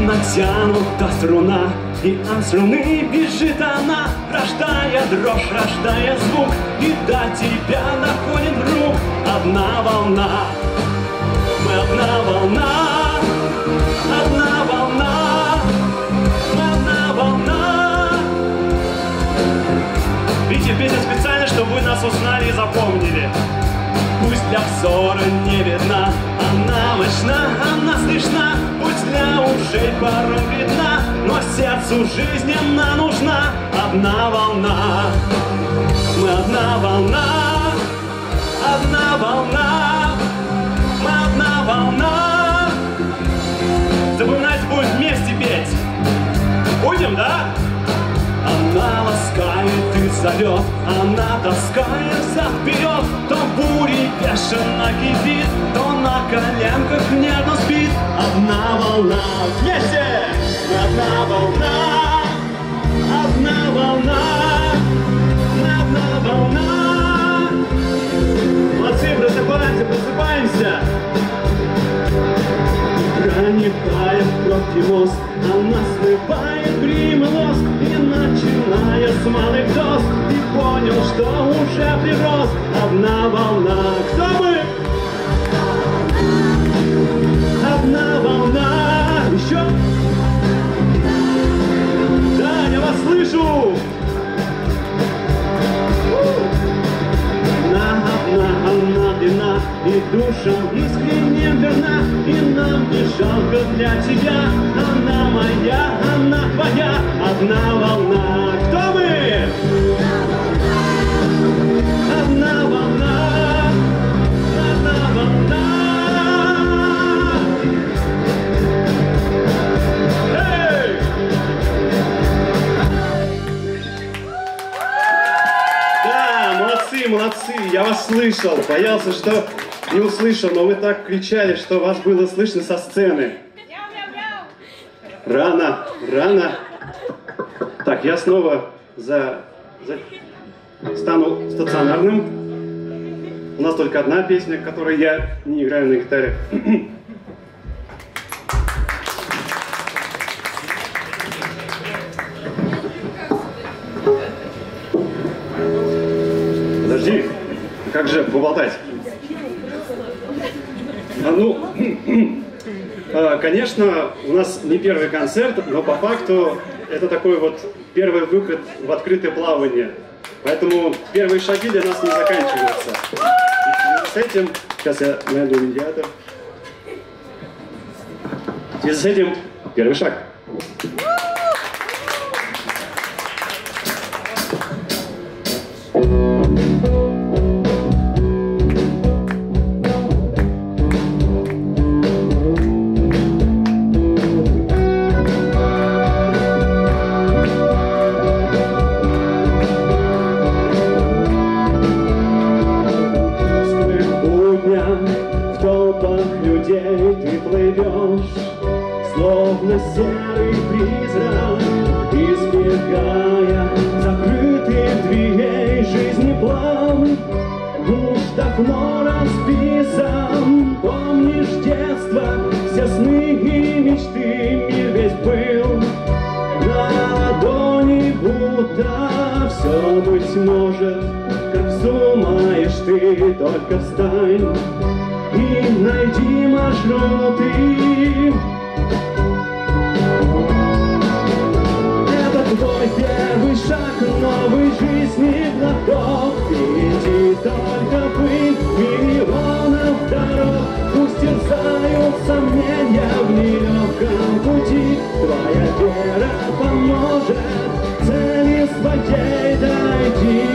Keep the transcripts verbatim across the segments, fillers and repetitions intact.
натянута струна, и от струны бежит она, рождая дрожь, рождая звук, и до тебя доходит вдруг одна волна. Мы одна волна, одна волна, мы одна волна. Видите, песня специально, чтобы вы нас узнали и запомнили. Пусть для взора не видна, она мощна, она слышна, пусть для ушей порой видна, но сердцу жизнь она нужна. Одна волна, мы одна волна, одна волна, мы одна волна. Запоминать будем вместе петь. Будем, да? Она ласкает и зовет, она таскается вперед, то бурей бешено кипит, то на коленках нервно спит. Одна волна, вместе! Мы одна волна, одна волна, мы одна волна. Молодцы, просыпаемся, просыпаемся. Проникая в кровь мозг, она смывает грим и лоск, и начиная с малых доз, ты понял, что уже прирос. Одна волна, кто мы? Одна волна, еще? Да, я вас слышу! Одна, одна, одна длина, и душам искренне верна, и нам не жалко для тебя. Она моя, она твоя, одна волна. Кто мы? Одна волна, одна волна. Эй! Да, молодцы, молодцы, я вас слышал, боялся, что не услышал, но вы так кричали, что вас было слышно со сцены. Рано, рано. Так, я снова за, за... стану стационарным. У нас только одна песня, которой я не играю на гитаре. Подожди, как же поболтать? А ну, конечно, у нас не первый концерт, но по факту это такой вот первый выход в открытое плавание. Поэтому первые шаги для нас не заканчиваются. И с этим, сейчас я найду медиатор. И с этим первый шаг. Серый призрак, избегая закрытых дверей жизни план, уж давно расписан. Помнишь детство, все сны и мечты, мир весь был на ладони, будто все быть может. Как вздумаешь ты, только встань и найди маршруты. Твой первый шаг новой жизни глоток. Впереди только пыль миллионов дорог. Пусть терзают сомнения в нелегком пути. Твоя вера поможет цели своей дойти.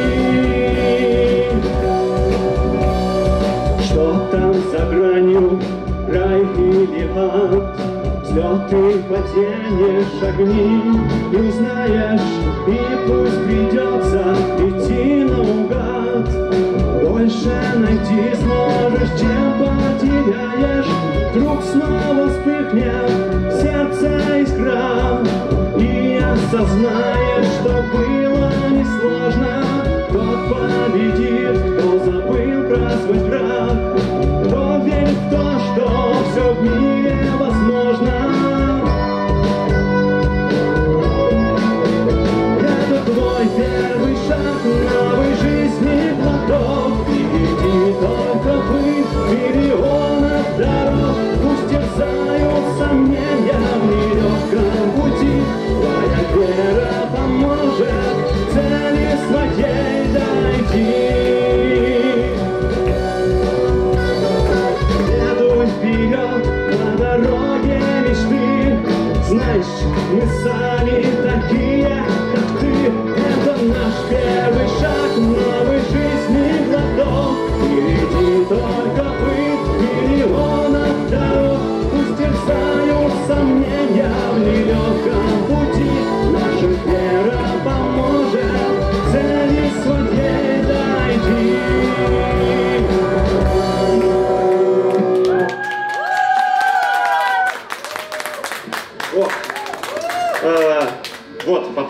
Что там за гранью, рай или ад? Взлеты, падения, шагни, и узнаешь, и пусть придется идти наугад. Больше найти сможешь, чем потеряешь. Вдруг снова вспыхнет в сердце искра, и осознаешь, что было несложно. Тот победит, кто забыл про свой страх, кто верит в то, что все в мире возможно.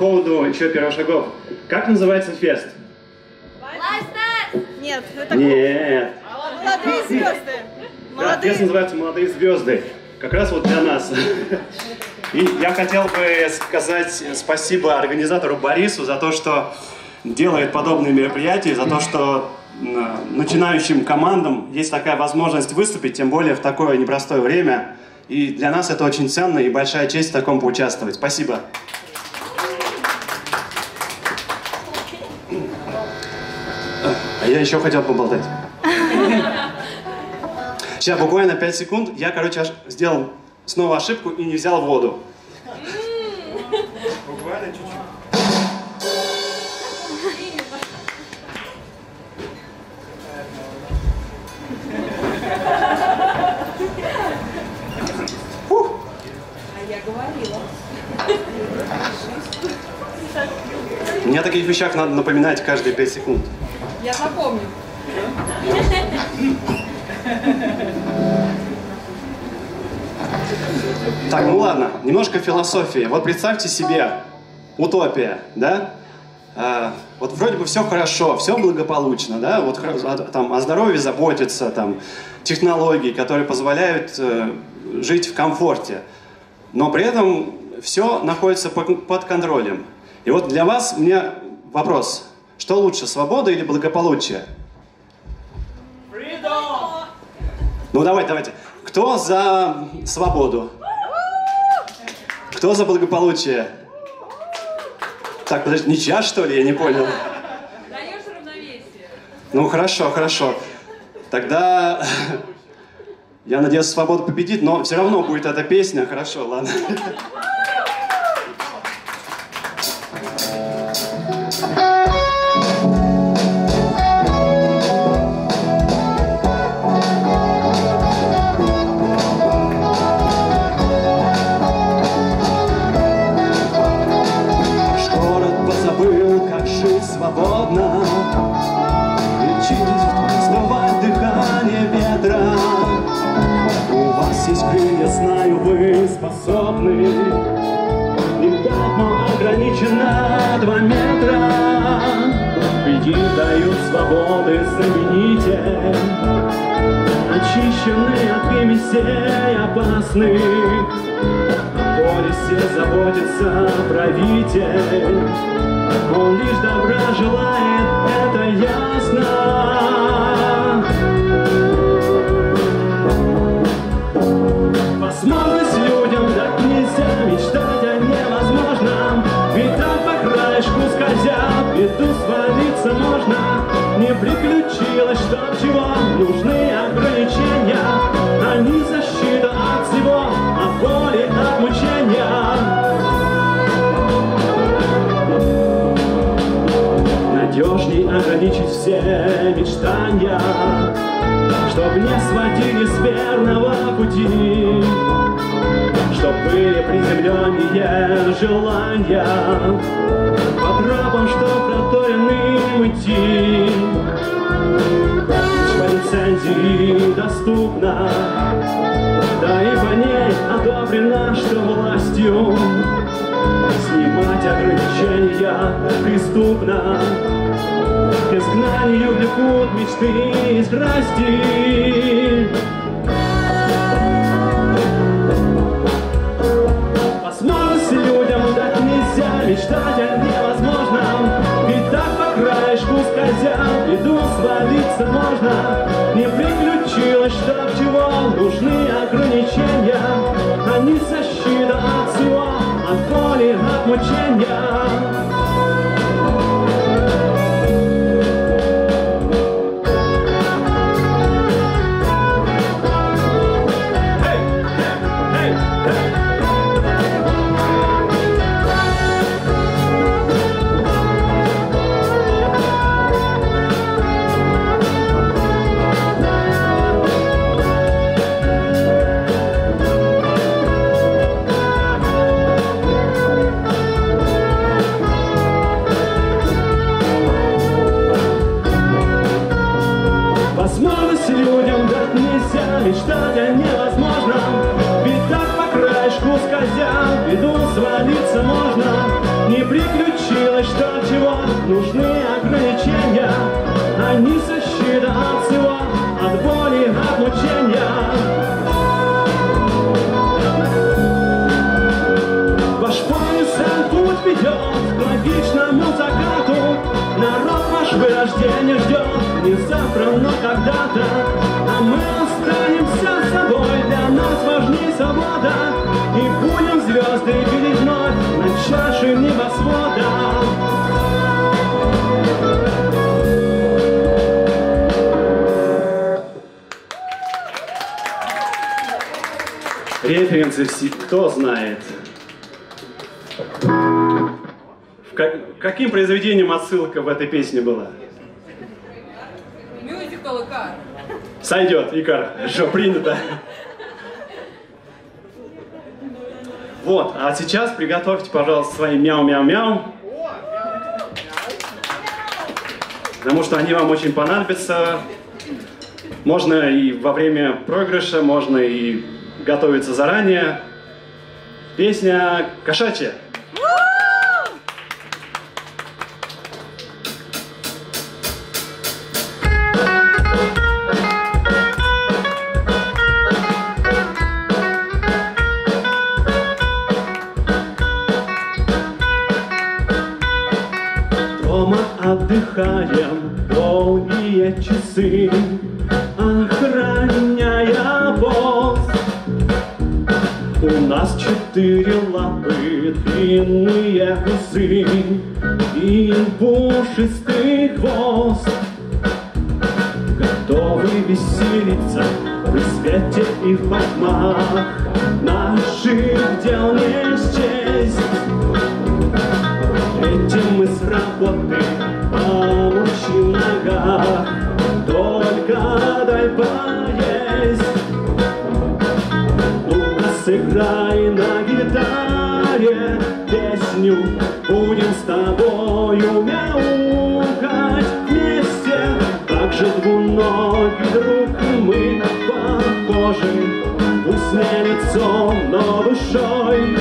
поводу еще первошагов. Как называется фест? Нет, это Нет. молодые звезды. Да, фест называется «Молодые звезды». Как раз вот для нас. И я хотел бы сказать спасибо организатору Борису за то, что делает подобные мероприятия, за то, что начинающим командам есть такая возможность выступить, тем более в такое непростое время. И для нас это очень ценно и большая честь в таком поучаствовать. Спасибо. А я еще хотел поболтать. Сейчас буквально пять секунд. Я, короче, аж сделал снова ошибку и не взял воду. Буквально чуть-чуть. Мне о таких вещах надо напоминать каждые пять секунд. Я запомню. Так, ну ладно, немножко философии. Вот представьте себе, утопия, да? А, вот вроде бы все хорошо, все благополучно, да? Вот там о здоровье заботятся, там технологии, которые позволяют э, жить в комфорте. Но при этом все находится под контролем. И вот для вас у меня вопрос. Что лучше, свобода или благополучие? Freedom! Ну давайте, давайте. Кто за свободу? Кто за благополучие? Так, подожди, ничья, что ли? Я не понял. Даешь равновесие. Ну хорошо, хорошо. Тогда я надеюсь, свобода победит, но все равно будет эта песня. Хорошо, ладно. Свободно лечитесь, смывать дыхание ветра. У вас есть крылья, знаю, вы способны летать, но ограничено два метра. Впереди дают свободы, замените очищенные от примесей опасных. О полисе заботится правитель, он лишь добра желает, это ясно. Возможность людям дать нельзя, мечтать о невозможном. Ведь там по краешку скользя, в беду свалиться можно. Не приключилось, чтоб чего, нужны ограничения, а не защита от всего, от боли, от мучения. Надежней ограничить все мечтания, чтоб не сводили с верного пути, чтоб были приземленнее желания, по тропам, что проторенным идти. Лишь по лицензии доступна, да и по ней одобрено, что властью снимать ограничения преступно. К изгнанию влекут мечты и страсти. Возможности людям дать нельзя, мечтать о невозможном. Ведь так по краешку скользя, в беду свалиться можно. Не приключилось, чтоб чего, нужны ограничения, а не защита от всего, от боли, от мучения. Мечтать о невозможном, ведь так по краешку скользя, в беду свалиться можно. Не не приключилось, что чего нужны ограничения, а не защита от всего, от боли, от мучения. Ваш поясен путь ведет к логичному закату, народ ваш вырождение ждет не завтра, но когда-то, а мы останемся с собой, для нас важней свобода, и будем звезды видеть вновь на чаше небосвода. Референсы кто знает? Как, каким произведением отсылка в этой песне была? Мюзикл Икар. Сойдет, Икар. Хорошо, принято. Вот, а сейчас приготовьте, пожалуйста, свои мяу-мяу-мяу. Потому что они вам очень понадобятся. Можно и во время проигрыша, можно и готовиться заранее. Песня «Кошачья». Дома отдыхаем долгие часы, охраняя пост. У нас четыре лапы, длинные усы и пушистый хвост. Готовы веселиться при свете и в потьмах, наших дел не счесть. Этим мы с работы получим ногах, только дай поесть. Ну-ка сыграй на гитаре песню, будем с тобою мяукать вместе. Как же двуногий друг мы похожи, пусть не лицом, но душой.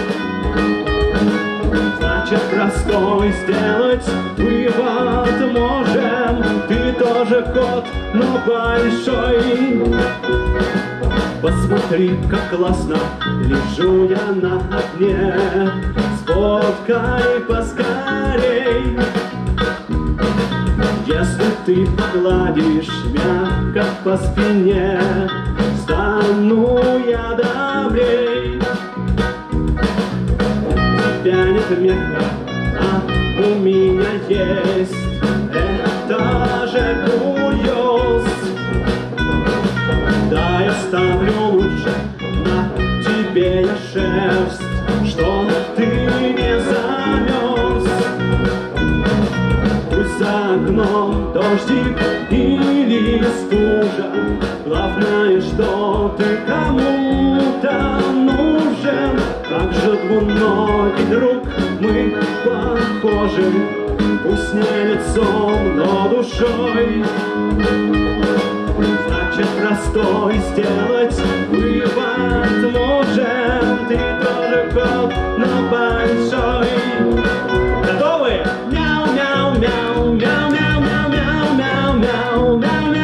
Значит, простой сделать вывод можем, ты тоже кот, но большой. Посмотри, как классно лежу я на окне, сфоткай поскорей. Если ты погладишь мягко по спине, стану я добрей. У тебя нет меха, а у меня есть, это же курьез. Да, я ставлю лучше на тебе я шерсть, чтоб ты не замерз. Пусть за окном дождик или стужа, главное, что ты кому-то нужен. Как же двуногий друг мы похожи, пусть не лицом, но душой. Значит, простой сделать вывод можем, ты тоже кот, но большой. Готовы? Мяу-мяу-мяу, мяу-мяу-мяу-мяу-мяу,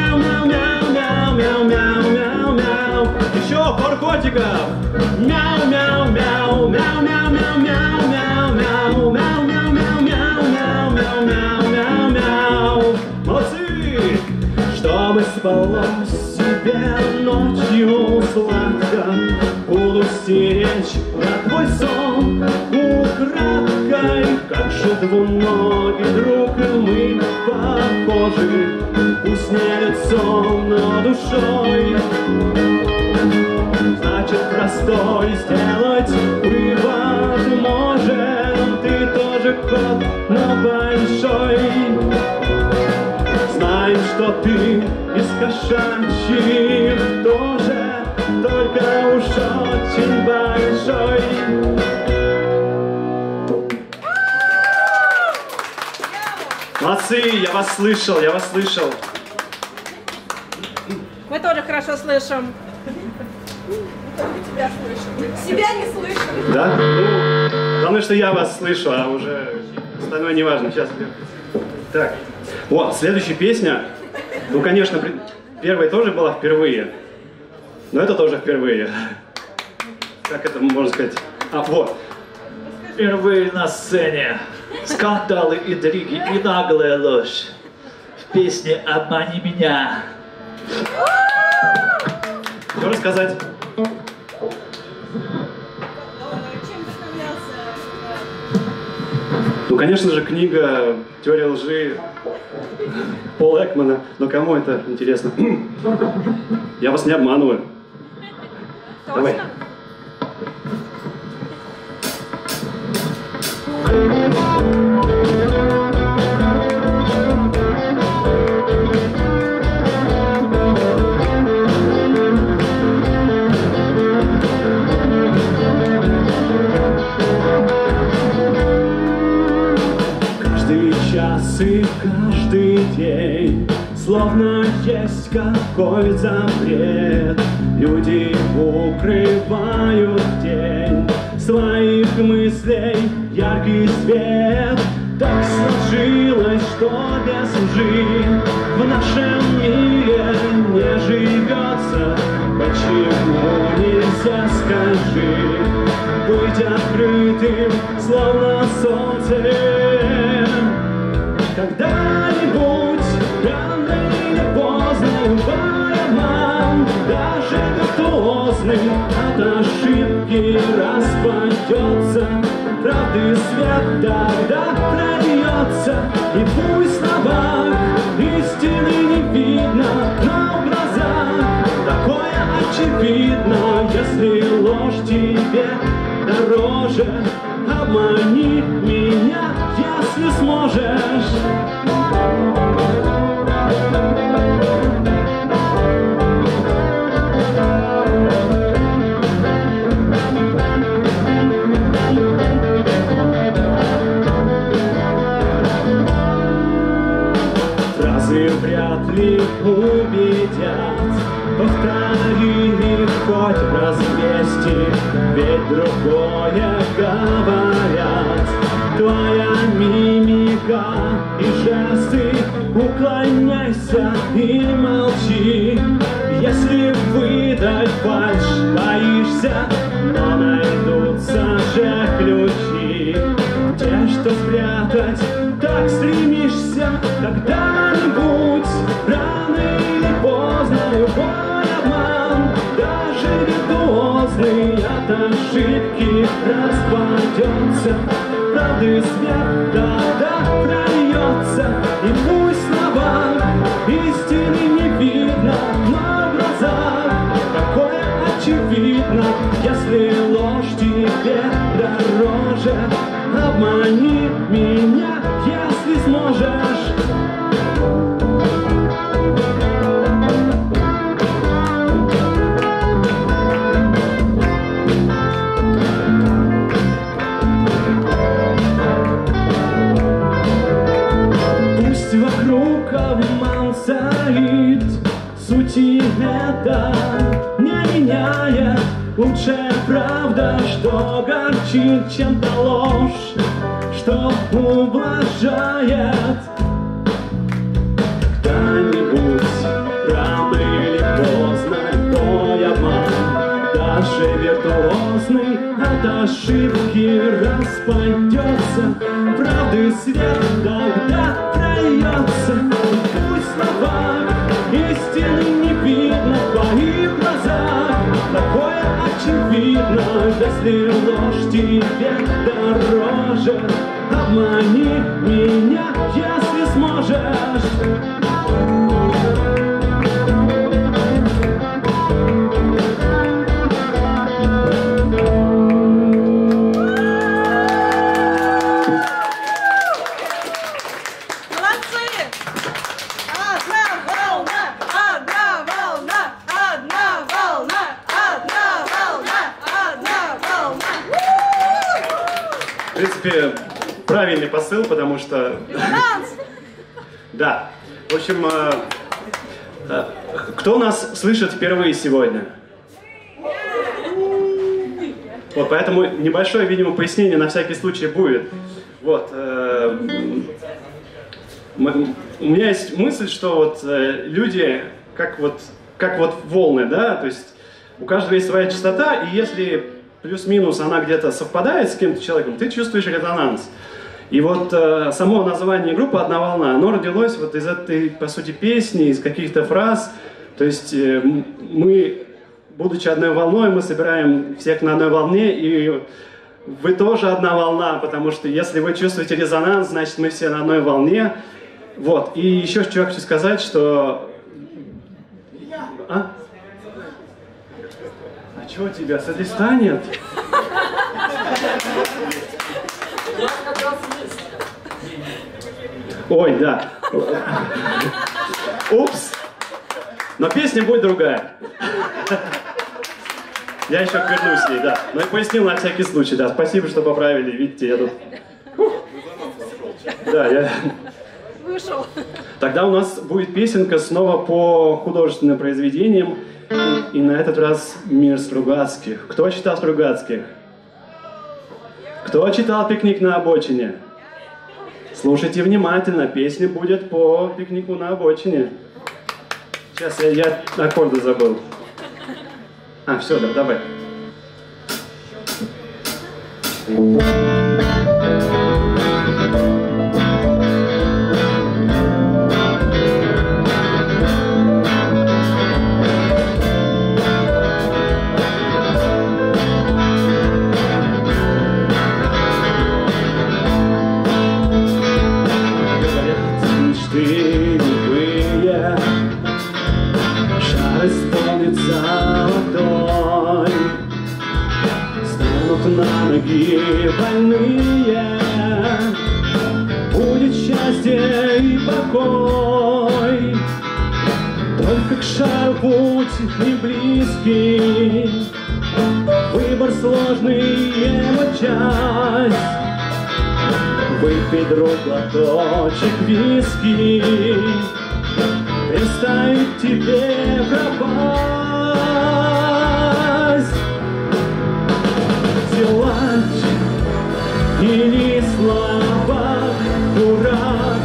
мяу-мяу-мяу-мяу-мяу-мяу-мяу. Еще пару котиков. Мяу-мяу-мяу, мяу-мяу-мяу-мяу-мяу-мяу-мяу-мяу-мяу-мяу-мяу. Молодцы! Чтобы спалось себе ночью сладко, буду стеречь на твой сон украдкой. Как же двуногий друг мы похожи, пусть не лицом, но душой. Значит, простой сделать вывод можем, ты тоже кот, но большой. Знаем, что ты из кошачьих тоже, только уж очень большой. Молодцы, я вас слышал, я вас слышал. Мы тоже хорошо слышим. Тебя слышим. Себя не слышим. Да? Главное, что я вас слышу, а уже остальное не важно. Сейчас. Так, вот, следующая песня. Ну, конечно, первая тоже была впервые. Но это тоже впервые. Как это можно сказать? А, вот. Впервые на сцене. Скандалы, интриги и наглая ложь. В песне «Обмани меня». Что рассказать? Ну, конечно же, книга «Теория лжи» Пола Экмана. Но кому это интересно? Я вас не обманываю. Давай. Каждый час и каждый день словно есть какой запрет. Люди укрывают тень своих мыслей яркий свет. Так сложилось, что без лжи в нашем мире не живется. Почему нельзя, скажи, быть открытым, словно солнце? Когда-нибудь, рано или поздно, любой обман, даже виртуозный, от ошибки распадется. Правды свет тогда прольется, и пусть на словах истины не видно, но в глазах такое очевидно. Если ложь тебе дороже, обмани меня, если сможешь. Фразы вряд ли убедят, повтори их хоть раз двести, ведь другое говорят. Твоя мимика и жесты, уклоняйся и молчи. Если выдать фальшь боишься, но найдутся же ключи. Те, что спрятать, так стремишься. Когда-нибудь, рано или поздно, любой обман, даже виртуозный, от ошибки распадется. Правды свет тогда прольется, и пусть в словах истины не видно, но в глазах такое очевидно. Если ложь тебе дороже, обмани меня, если сможешь. Пусть вокруг обман царит, сути это не меняет. Лучшая правда, что горчит, чем та ложь, что ублажает. Когда-нибудь, рано или поздно, твой обман, даже виртуозный, от ошибки распадется. Правды свет тогда прольется. Пусть в словах истины не видно, в твоих глазах такое очевидно. Если ложь тебе дороже, обмани меня, если сможешь. В принципе, правильный посыл, потому что... Да. В общем, э, э, кто нас слышит впервые сегодня? Вот, поэтому небольшое, видимо, пояснение на всякий случай будет. Вот. Э, у меня есть мысль, что вот э, люди, как вот, как вот волны, да, то есть у каждого есть своя частота, и если плюс-минус она где-то совпадает с кем-то человеком, ты чувствуешь резонанс. И вот э, само название группы «Одна волна», оно родилось вот из этой, по сути, песни, из каких-то фраз. То есть э, мы, будучи одной волной, мы собираем всех на одной волне, и вы тоже одна волна, потому что если вы чувствуете резонанс, значит мы все на одной волне. Вот. И еще что я хочу сказать, что... А? А чего у тебя? С листа нет? Ой, да. Упс. Но песня будет другая. Я еще вернусь к ней, да. Но я пояснил на всякий случай, да. Спасибо, что поправили. Видите, я тут... Да, я... Вышел. Тогда у нас будет песенка снова по художественным произведениям. И, и на этот раз мир Стругацких. Кто читал Стругацких? Кто читал «Пикник на обочине»? Слушайте внимательно, песня будет по «Пикнику на обочине». Сейчас я, я аккорды забыл. А, все, да, давай. На ноги больные, будет счастье и покой. Только к шару путь не близкий, выбор сложный, его часть. Выпей, друг, глоточек виски, предстоит тебе пропасть. Силач или слабак, дурак,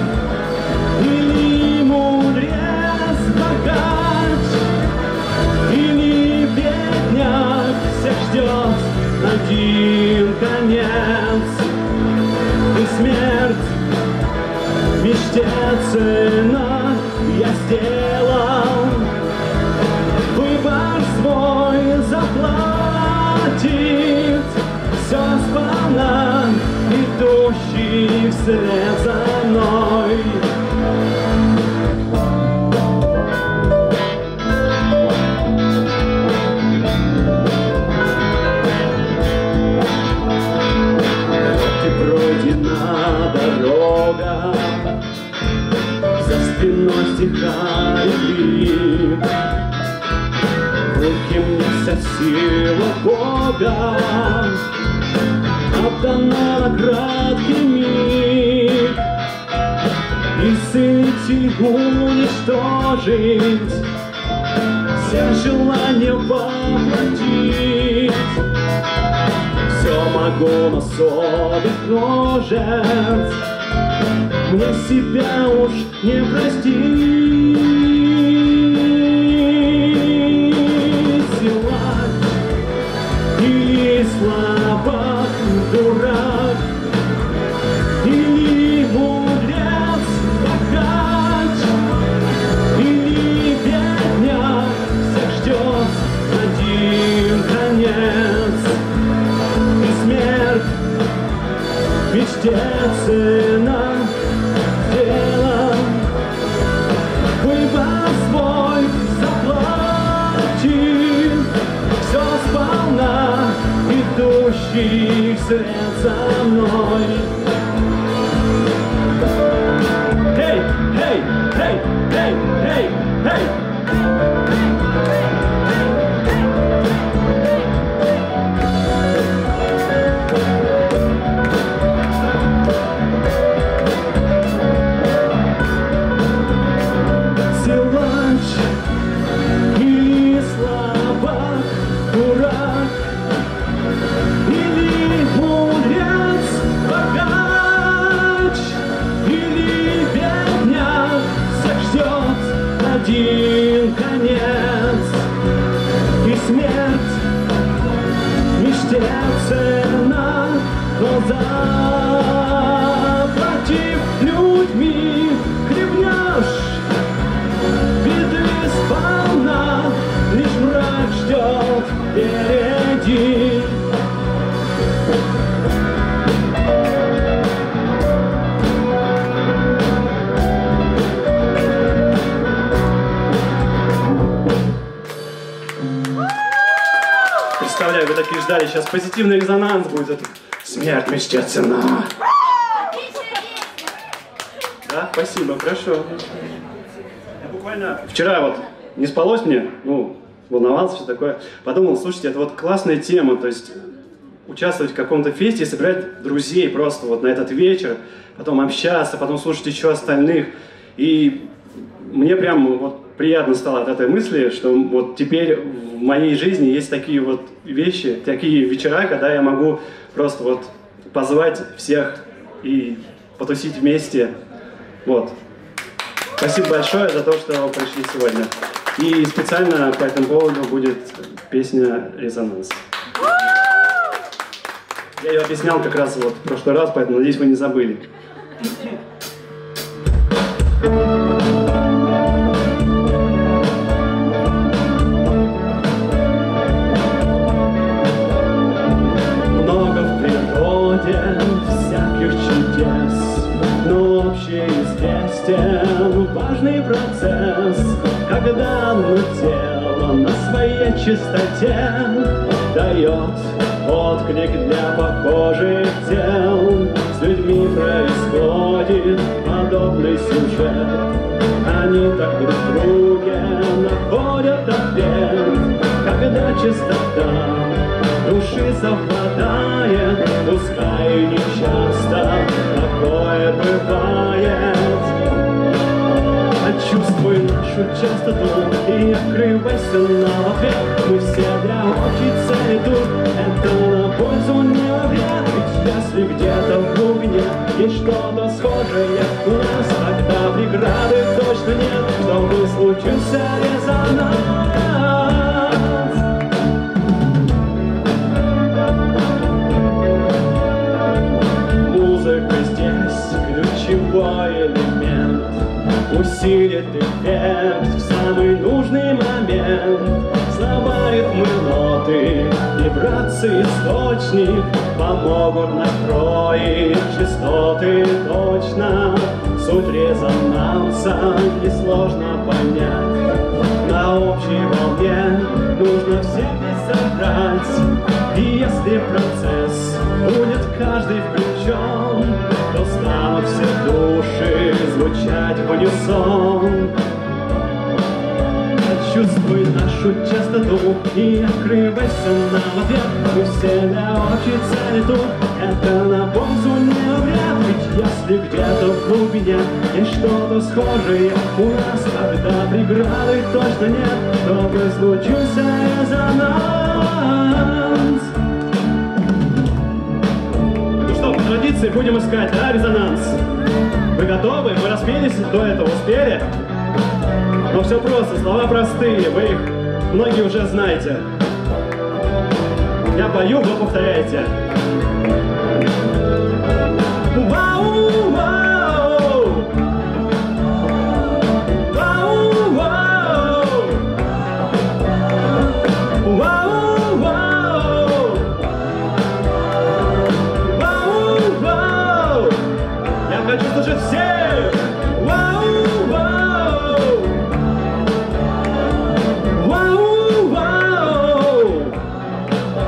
или мудрец, богач, или бедняк, всех ждет один конец. И смерть мечте цена, я сделал выбор свой, заплатить все сполна, идущий вслед за мной. Вот и пройдена дорога, за спиной стихает крик. В руки мне вся сила Бога, отдана на краткий миг. Исцелить и уничтожить, все желания воплотить. Все могу, но совестно жертв мне себя уж не простить. Или слабак, дурак, или мудрец, богач, или бедняк, всех ждет один конец. И смерть мечте цена, дело выбор свой заплатив. Все сполна, идущий вслед за мной. Эй, эй, эй, эй, эй, эй. Силач или слабак, дурак, один конец, и смерть меж тем цена, но заплатив людьми, хлебнешь беды сполна, лишь мрак ждет впереди. Представляю, вы такие ждали, сейчас позитивный резонанс будет. Смерть мечте цена. Да, спасибо, хорошо. Я буквально вчера вот не спалось мне, ну, волновался, все такое. Подумал, слушайте, это вот классная тема, то есть участвовать в каком-то фесте и собирать друзей просто вот на этот вечер, потом общаться, потом слушать еще остальных. И мне прям вот приятно стало от этой мысли, что вот теперь в моей жизни есть такие вот вещи, такие вечера, когда я могу просто вот позвать всех и потусить вместе. Вот. Спасибо большое за то, что вы пришли сегодня. И специально по этому поводу будет песня «Резонанс». Я ее объяснял как раз вот в прошлый раз, поэтому надеюсь, вы не забыли. Много в природе всяких чудес, но общеизвестен важный процесс, когда одно тело на своей чистоте дает отклик для похожих тел. С людьми происходит подобный сюжет, они так друг в друге находят ответ, когда чистота души совпадает, пускай и не часто такое бывает. Чувствуй нашу частоту и открывайся на ответ. Мы все для общей цели тут, это на пользу не вред. Ведь если где-то в глубине есть что-то схожее у нас, тогда преграды точно нет, чтобы случился резонанс. Музыка здесь ключевой элемент, усилит эффект в самый нужный момент. Слова, ритмы, ноты, вибрации, источник помогут настроить частоты точно. Суть резонанса несложно понять. На общей волне нужно всех здесь собрать. И если процесс будет каждый включен, то станут все души звучать в унисон. Чувствуй нашу частоту и открывайся на ответ. Мы все для общей цели тут, это на пользу не вред. Ведь если где-то в глубине есть что-то схожее у нас, тогда преграды точно нет, чтобы случился резонанс. Ну что, по традиции будем искать, да, резонанс? Вы готовы? Мы распелись до этого, успели? Но все просто, слова простые, вы их многие уже знаете. Я пою, вы повторяйте. Вау, вау! Вау, вау! Вау, вау! Вау, вау! Я хочу слышать всех! Вау, вау! Вау, вау!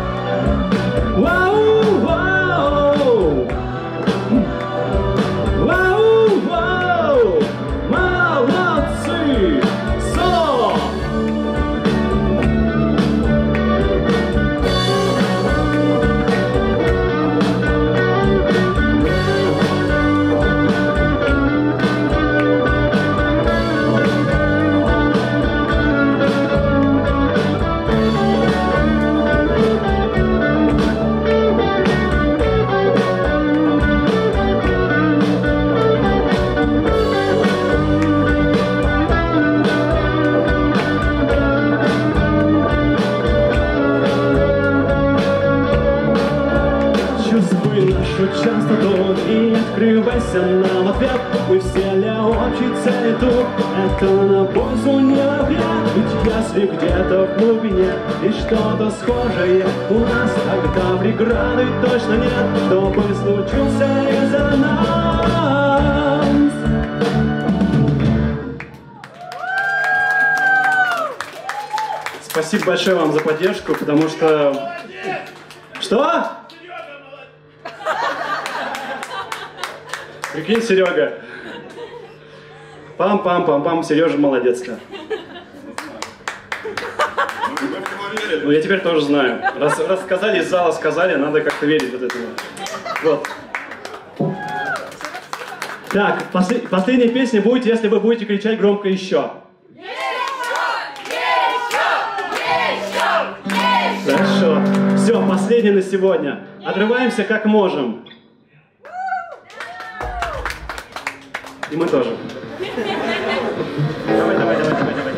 Вау, вау! открывайся нам ответ. Мы все для общей цели тут, это на пользу не вред. Ведь если где-то в глубине и что-то схожее у нас, тогда преграды точно нет, чтобы случился резонанс. Спасибо большое вам за поддержку, потому что... Что? Прикинь, Серега. Пам-пам-пам-пам, Сережа молодец-то. Ну, я теперь тоже знаю. Раз, раз сказали, из зала сказали, надо как-то верить вот этому. Вот. Так, послед, последняя песня будет, если вы будете кричать громко еще. Хорошо. Все, последнее на сегодня. Отрываемся как можем. И мы тоже. Давай, давай, давай, давай, давай.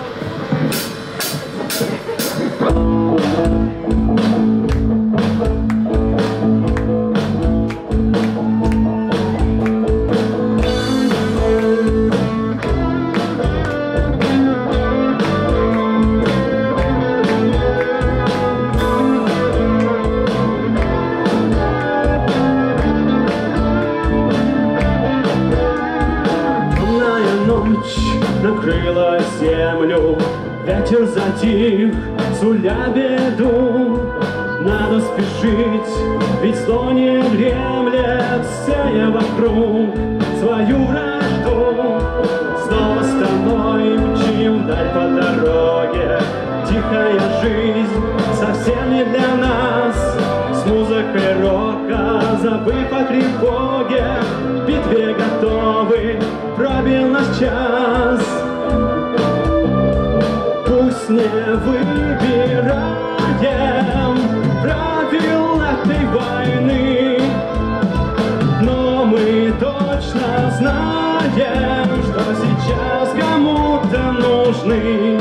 Накрыла землю, ветер затих, суля беду. Надо спешить, ведь зло не дремлет, сея вокруг свою вражду. Снова с тобой мчим вдаль по дороге, тихая жизнь совсем не для нас. С музыкой рока, забыв о тревоге, в битве готовы, пробил наш час. Пусть не выбираем правил этой войны, но мы точно знаем, что сейчас кому-то нужны.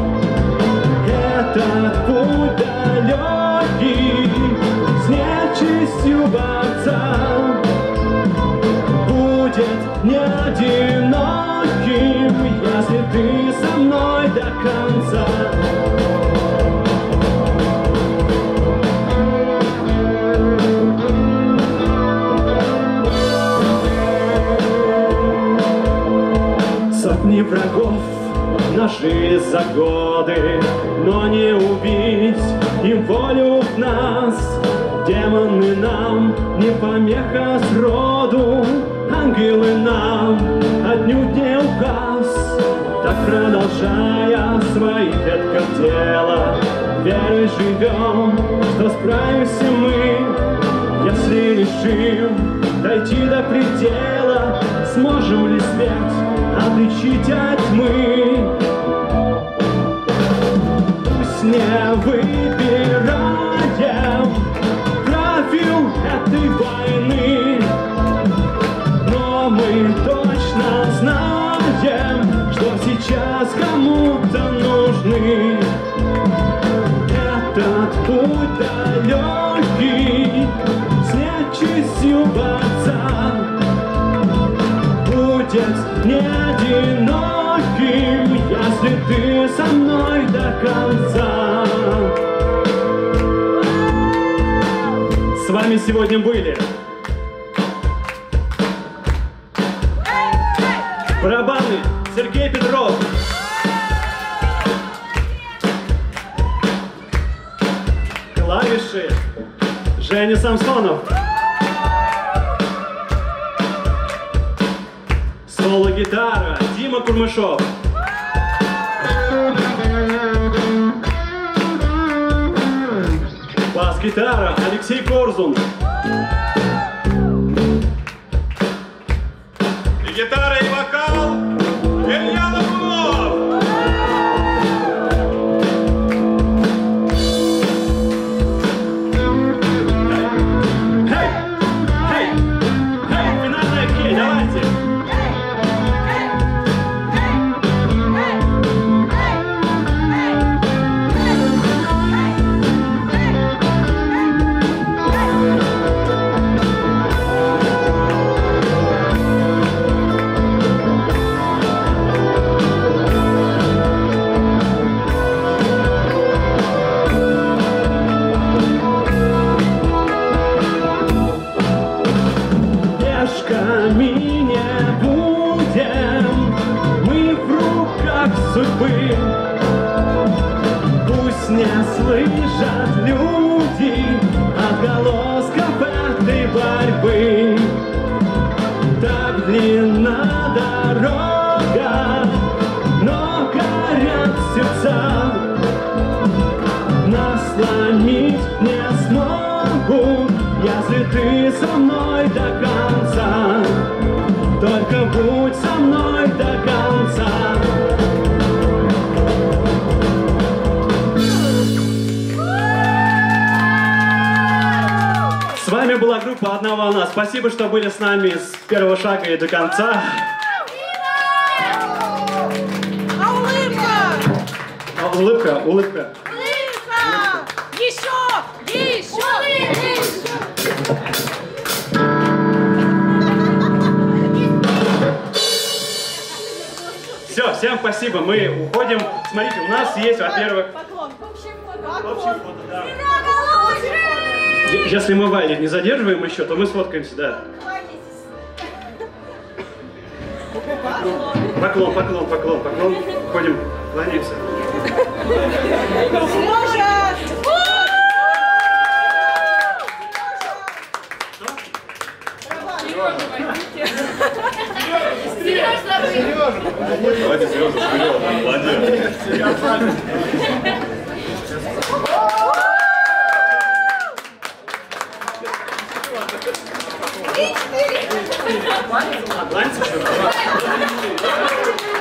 Этот путь далекий, с нечистью борца, будет не одиноким, если ты со мной до конца. Сотни врагов нажили за годы, но не убить им волю в нас. Демоны нам не помеха сроду, ангелы нам отнюдь не указ. Так продолжая свои веткам тела, верой живем, что справимся мы. Если решим дойти до предела, сможем ли свет отличить от тьмы? Пусть не выбираем правил этой войны, но мы точно знаем, что сейчас кому-то нужны. Этот путь далекий, с нечистью борца, будет не одиноким, если ты со мной до конца. С вами сегодня были барабаны Сергей Петров, клавиши Женя Самсонов, соло-гитара Дима Курмышов, бас-гитара Алексей Корзун, и гитара и вокал Илья Лобунов. Хей! Хей! Хей! Финальная хей! Давайте! Hey! судьбы. Пусть не слышат люди отголосков этой борьбы. Так длинна дорога, но горят сердца. Наслонить не смогу, если ты со мной до конца. Только будь со мной до конца. С вами была группа «Одна волна». Спасибо, что были с нами с первого шага и до конца. А улыбка? А, улыбка, улыбка. Улыбка! Еще! Еще! Еще! Все, всем спасибо. Мы уходим. Смотрите, у нас есть, во-первых... Поклон. Общее фото, да. Если мы Валю не задерживаем еще, то мы сфоткаемся, да. Поклон, поклон, поклон, поклон. Ходим, кланяемся. Сережа! Давайте Сережа вперед, молодец. Кланяемся, что ли?